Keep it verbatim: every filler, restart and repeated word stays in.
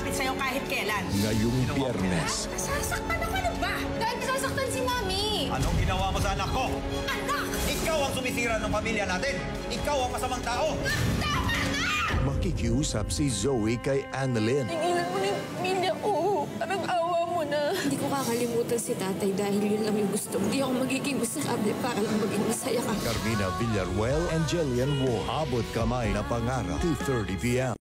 lalapit sa'yo kahit kailan. Ngayong Biyernes. Nasasaktan ako, ano ba? Dahil nasasaktan si Mami. Anong ginawa mo sa anak ko? Anak! Ikaw ang sumisira ng pamilya natin. Ikaw ang masamang tao. Tama na! Makikiusap si Zoe kay Annalyn. Tingilan mo na yung pamilya ko. Parang awa mo na. Hindi ko kakalimutan si tatay dahil yun lang yung gusto. Hindi ako magiging masakable para lang maging masaya ka. Carmina Villaruel and Jillian Wu. Abot kamay na pangarap, two thirty p m